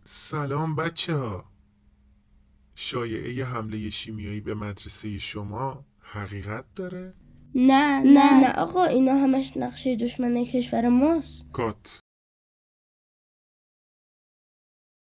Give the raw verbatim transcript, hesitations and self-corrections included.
سلام بچه ها. شایعه حمله شیمیایی به مدرسه شما حقیقت داره؟ نه نه نه آقا، اینا همش نقشه دشمن کشور ماست. کات